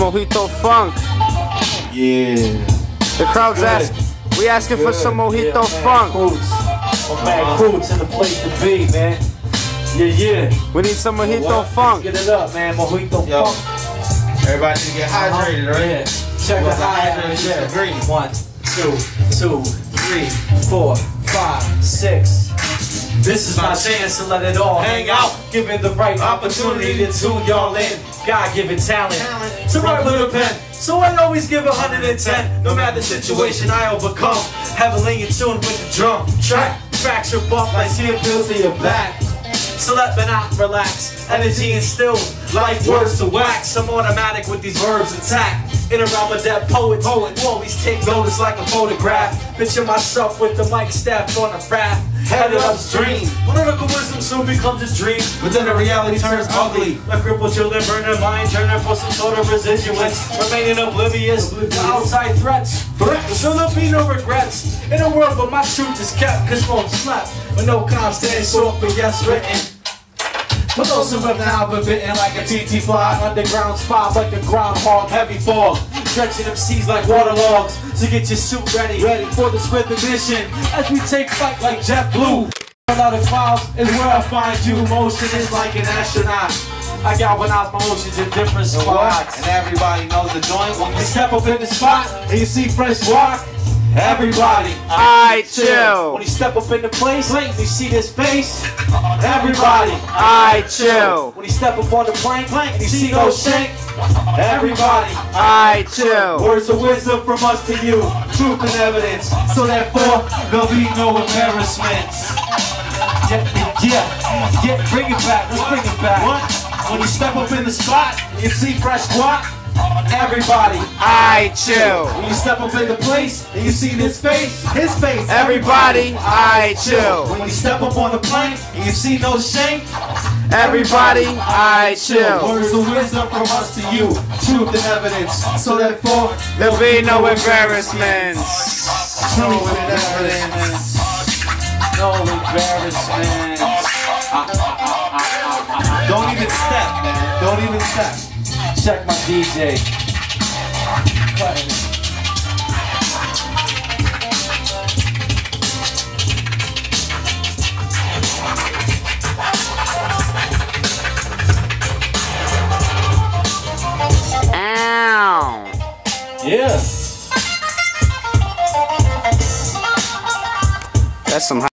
Mojito Funk. Yeah. The crowd's asking. We asking for some Mojito Funk. Mad Fruits in the place to be, man. Yeah. We need some Mojito Funk. Get it up, man. Mojito Funk. Everybody need to get hydrated, right? Yeah. Check the hydrated. Green. 1, 2, 3, 4, 5, 6. This is my chance to let it all hang out. Given the right opportunity to tune y'all in. God-given talent to write with a pen. So I always give 110. No matter the situation I overcome. Heavily in tune with the drum track. Fracture bump like skin pills to your back. So let me not relax. Energy and still life words to wax. I'm automatic with these verbs intact. In a realm of dead poets who always take notice like a photograph. Picture myself with the mic staff on a raft. Headed upstream. Political wisdom soon becomes a dream. But then the reality turns ugly. My crippled children burn their mind, turning for some sort of residuance. Remaining oblivious to outside threats. So there'll be no regrets. In a world where my truth is kept, cause won't slap. With no calm standing short for yes written. For those who have now been bitten like a TT fly, underground spot like a groundhog, heavy fog, stretching them seas like waterlogs. So get your suit ready for the swift mission as we take flight like JetBlue. Out of clouds is where I find you. Motion is like an astronaut. I galvanize my motions in different spots. And everybody knows the joint. When you step up in the spot and you see fresh walk. Everybody, I chill. When you step up in the place, you see this face. Everybody, I chill. When you step up on the plank, and you see no shank. Everybody, I chill. Words of wisdom from us to you, truth and evidence. So therefore, there'll be no embarrassments. Yeah, bring it back. Let's bring it back. When you step up in the spot, you see fresh guac. Everybody, I chill. When you step up in the place and you see this face, his face. Everybody, I chill. When you step up on the plank and you see no shame. Everybody, I chill. Words of wisdom from us to you, truth and evidence. So therefore, there'll be no embarrassments. Truth and evidence. No embarrassment. Don't even step, man. Don't even step. Check my DJ. Ow. Yeah. That's some